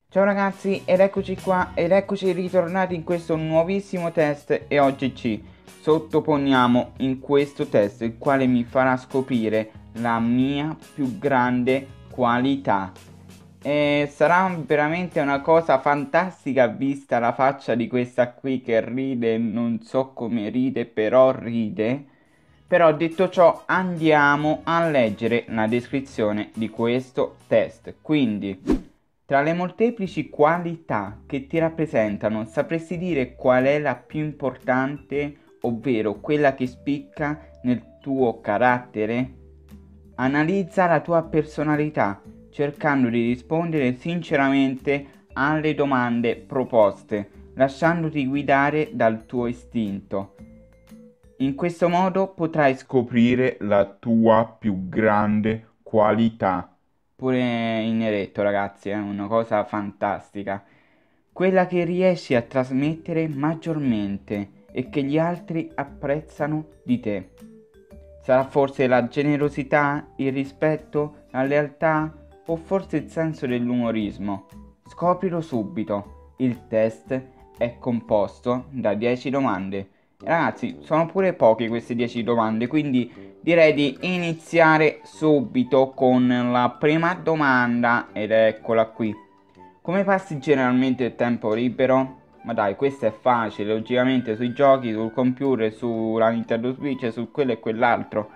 Ciao ragazzi ed eccoci qua ed eccoci ritornati in questo nuovissimo test e oggi ci sottoponiamo in questo test il quale mi farà scoprire la mia più grande qualità e sarà veramente una cosa fantastica vista la faccia di questa qui che ride, non so come ride però ride. Però detto ciò andiamo a leggere la descrizione di questo test. Quindi tra le molteplici qualità che ti rappresentano, sapresti dire qual è la più importante, ovvero quella che spicca nel tuo carattere? Analizza la tua personalità, cercando di rispondere sinceramente alle domande proposte, lasciandoti guidare dal tuo istinto. In questo modo potrai scoprire la tua più grande qualità. Pure in eretto, ragazzi, è una cosa fantastica. Quella che riesci a trasmettere maggiormente e che gli altri apprezzano di te. Sarà forse la generosità, il rispetto, la lealtà o forse il senso dell'umorismo? Scoprilo subito. Il test è composto da 10 domande. Ragazzi, sono pure poche queste 10 domande, quindi direi di iniziare subito con la prima domanda ed eccola qui. Come passi generalmente il tempo libero? Ma dai, questo è facile, logicamente sui giochi, sul computer, sulla Nintendo Switch, su quello e quell'altro.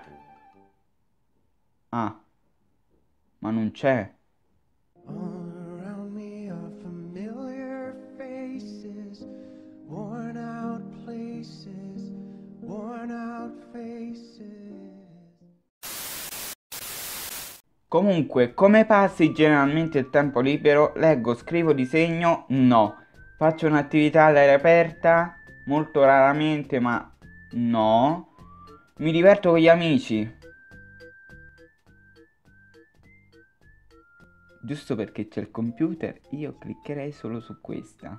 Ah, ma non c'è. All around me are familiar faces, worn out places, worn out faces. Comunque, come passi generalmente il tempo libero? Leggo, scrivo, disegno? No. Faccio un'attività all'aria aperta? Molto raramente, ma no. Mi diverto con gli amici? Giusto perché c'è il computer, io cliccherei solo su questa.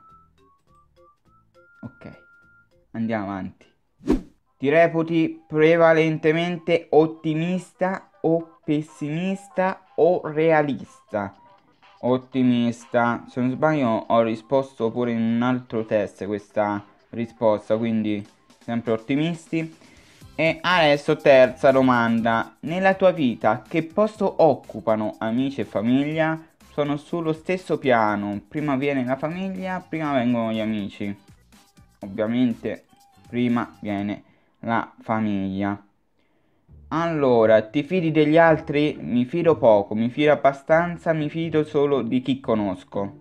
Ok, andiamo avanti. Ti reputi prevalentemente ottimista o pessimista o realista? Ottimista. Se non sbaglio ho risposto pure in un altro test questa risposta, quindi sempre ottimisti. E adesso terza domanda. Nella tua vita che posto occupano amici e famiglia? Sono sullo stesso piano. Prima viene la famiglia, prima vengono gli amici. Ovviamente prima viene la famiglia. Allora, ti fidi degli altri? Mi fido poco, mi fido abbastanza, mi fido solo di chi conosco.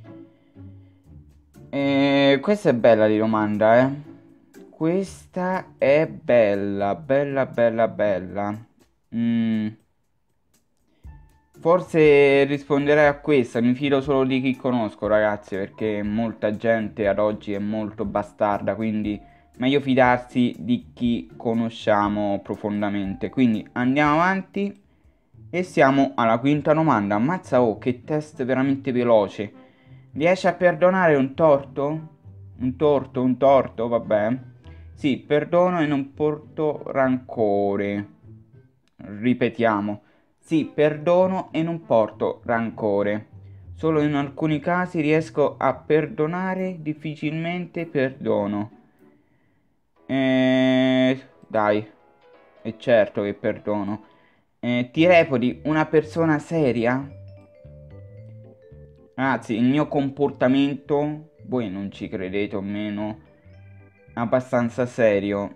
Questa è bella di domanda, eh. Questa è bella, bella, bella, bella. Mm, Forse risponderei a questa, mi fido solo di chi conosco, ragazzi, perché molta gente ad oggi è molto bastarda, quindi meglio fidarsi di chi conosciamo profondamente. Quindi andiamo avanti e siamo alla quinta domanda. Ammazza, oh, che test veramente veloce. Riesci a perdonare un torto? Un torto, vabbè. Sì, perdono e non porto rancore. Ripetiamo. Sì, perdono e non porto rancore. Solo in alcuni casi riesco a perdonare, difficilmente perdono. Dai, è certo che perdono. Ti reputi una persona seria? Ragazzi, il mio comportamento, voi non ci credete o meno, è abbastanza serio.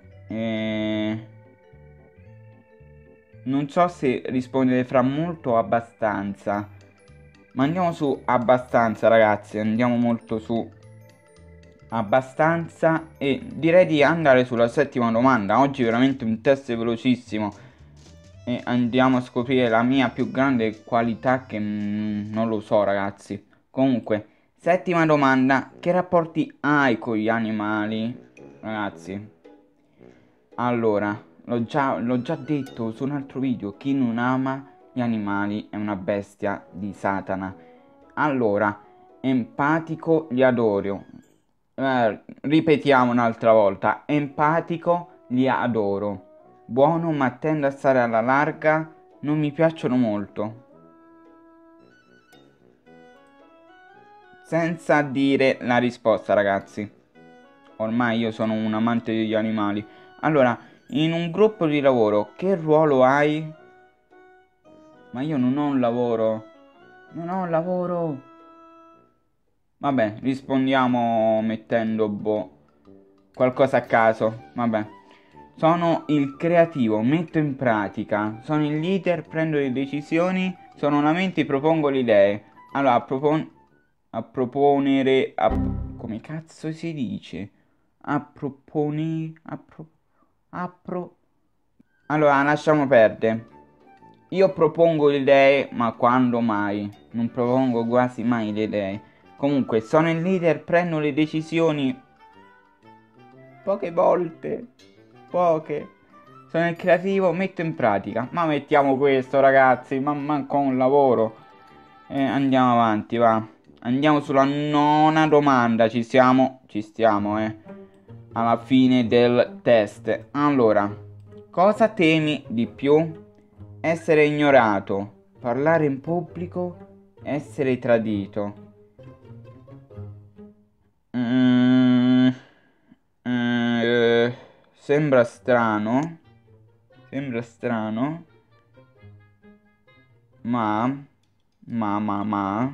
Non so se rispondere fra molto o abbastanza. Ma andiamo su abbastanza, ragazzi. Andiamo molto su abbastanza. E direi di andare sulla settima domanda. Oggi veramente un test velocissimo. E andiamo a scoprire la mia più grande qualità che non lo so, ragazzi. Comunque, settima domanda. Che rapporti hai con gli animali? Ragazzi, allora, l'ho già detto su un altro video, chi non ama gli animali è una bestia di Satana. Allora, empatico li adoro. Ripetiamo un'altra volta, empatico li adoro. Buono ma tendo a stare alla larga, non mi piacciono molto. senza dire la risposta, ragazzi. Ormai io sono un amante degli animali. Allora, in un gruppo di lavoro, che ruolo hai? Ma io non ho un lavoro. Non ho un lavoro. Vabbè, rispondiamo mettendo qualcosa a caso. Vabbè. Sono il creativo, metto in pratica. Sono il leader, prendo le decisioni. Sono una mente, propongo le idee. Allora, a proponere... come cazzo si dice? A proponi... Allora, lasciamo perdere. Io propongo le idee, ma quando mai? Non propongo quasi mai le idee. Comunque, sono il leader, prendo le decisioni poche volte. Poche. Sono il creativo, metto in pratica. Ma mettiamo questo, ragazzi. Ma manco un lavoro. Andiamo avanti, va. Andiamo sulla nona domanda. Ci siamo? Ci stiamo, alla fine del test. Allora, cosa temi di più? Essere ignorato, parlare in pubblico, essere tradito. Mm, sembra strano. Sembra strano. Ma.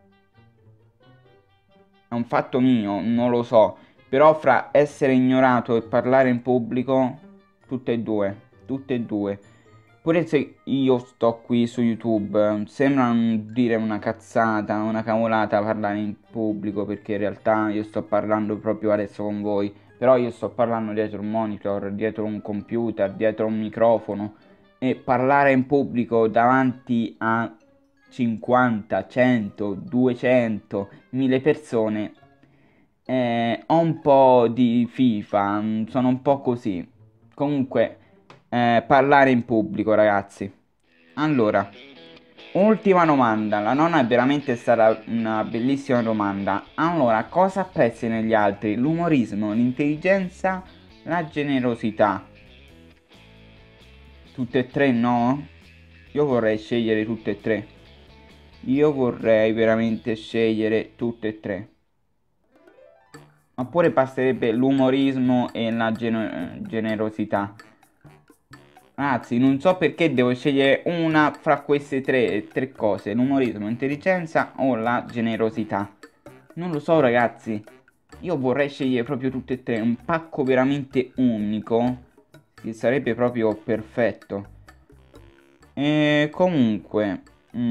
È un fatto mio, non lo so. Però fra essere ignorato e parlare in pubblico, tutte e due. Tutte e due. Pure se io sto qui su YouTube, sembra dire una cazzata, una cavolata parlare in pubblico, perché in realtà io sto parlando proprio adesso con voi. Però io sto parlando dietro un monitor, dietro un computer, dietro un microfono. E parlare in pubblico davanti a 50, 100, 200, 1000 persone, ho un po' di FIFA, sono un po' così. Comunque, parlare in pubblico, ragazzi. Allora, ultima domanda. La nonna è veramente stata una bellissima domanda. Allora, cosa apprezzi negli altri? L'umorismo, l'intelligenza, la generosità. Tutte e tre no? Io vorrei scegliere tutte e tre. Io vorrei veramente scegliere tutte e tre. Ma pure passerebbe l'umorismo e la generosità. Ragazzi, non so perché devo scegliere una fra queste tre cose. L'umorismo, l'intelligenza o la generosità. Non lo so, ragazzi. Io vorrei scegliere proprio tutte e tre. Un pacco veramente unico. Che sarebbe proprio perfetto. E comunque.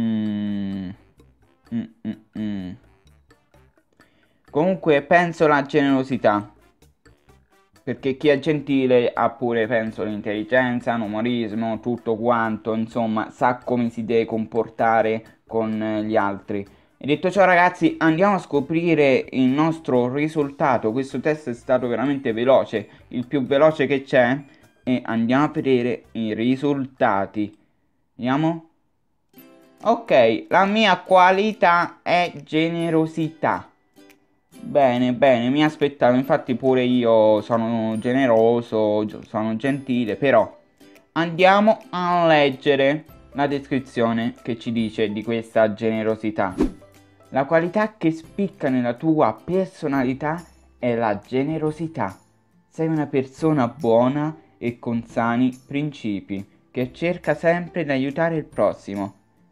Comunque penso la generosità. Perché chi è gentile ha pure, penso, l'intelligenza, l'umorismo, tutto quanto, insomma, sa come si deve comportare con gli altri. E detto ciò, ragazzi, andiamo a scoprire il nostro risultato. Questo test è stato veramente veloce, il più veloce che c'è. E andiamo a vedere i risultati. Vediamo. Ok, la mia qualità è generosità. Bene, bene, mi aspettavo, infatti pure io sono generoso, sono gentile, però andiamo a leggere la descrizione che ci dice di questa generosità. La qualità che spicca nella tua personalità è la generosità. Sei una persona buona e con sani principi, che cerca sempre di aiutare il prossimo.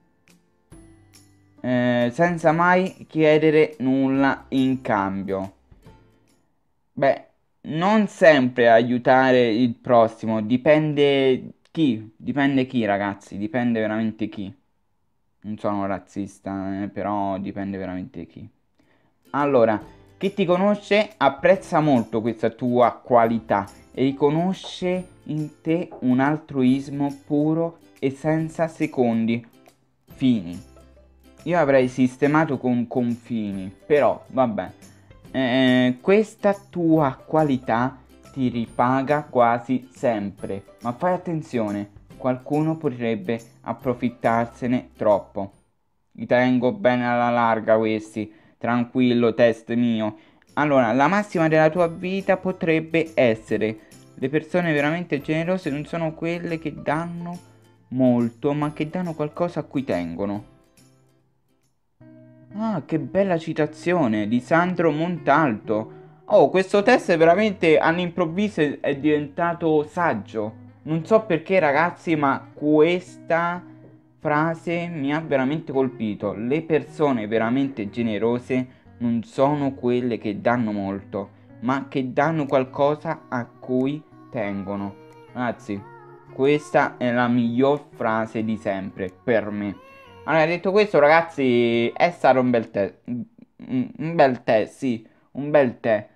Senza mai chiedere nulla in cambio. Beh, non sempre aiutare il prossimo, dipende chi, ragazzi, dipende veramente chi. Non sono razzista, però dipende veramente chi. Allora, chi ti conosce apprezza molto questa tua qualità e riconosce in te un altruismo puro e senza secondi fini. Io avrei sistemato con confini, però vabbè. Questa tua qualità ti ripaga quasi sempre, ma fai attenzione, qualcuno potrebbe approfittarsene troppo. Li tengo bene alla larga questi, tranquillo test mio. Allora, la massima della tua vita potrebbe essere: le persone veramente generose non sono quelle che danno molto, ma che danno qualcosa a cui tengono. Ah, che bella citazione di Sandro Montalto. Oh, questo test veramente all'improvviso è diventato saggio. Non so perché, ragazzi, ma questa frase mi ha veramente colpito. Le persone veramente generose non sono quelle che danno molto, ma che danno qualcosa a cui tengono. Ragazzi, questa è la miglior frase di sempre per me. Allora, detto questo, ragazzi, è stato un bel tè. Un bel tè, sì, un bel tè.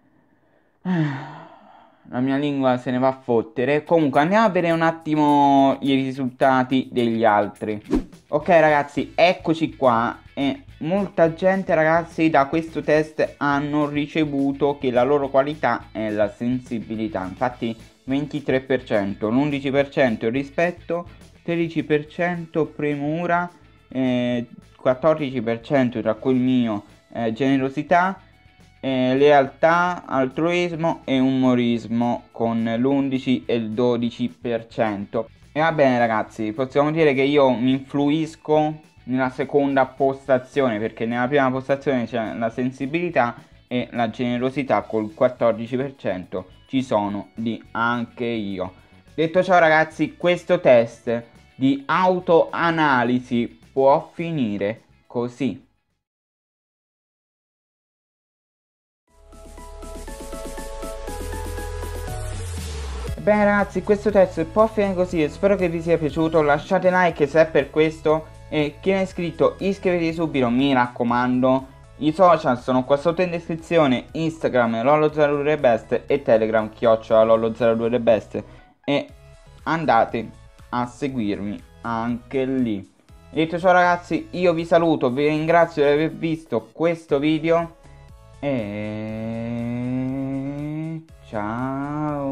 La mia lingua se ne va a fottere. Comunque, andiamo a vedere un attimo i risultati degli altri. Ok, ragazzi, eccoci qua. E molta gente, ragazzi, da questo test hanno ricevuto che la loro qualità è la sensibilità. Infatti, 23%, l'11% rispetto, 13% premura, 14% tra cui il mio generosità, lealtà, altruismo e umorismo con l'11 e il 12%. E va bene, ragazzi, possiamo dire che io mi influisco nella seconda postazione, perché nella prima postazione c'è la sensibilità e la generosità col 14%, ci sono di anche io. Detto ciò, ragazzi, questo test di autoanalisi può finire così. Bene, ragazzi, questo test può finire così. Spero che vi sia piaciuto. Lasciate like se è per questo, e chi non è iscritto iscrivetevi subito, mi raccomando. I social sono qua sotto in descrizione: Instagram lollo02thebest e Telegram @lollo02thebest, e andate a seguirmi anche lì. Detto ciò, ragazzi, io vi saluto, vi ringrazio di aver visto questo video e ciao.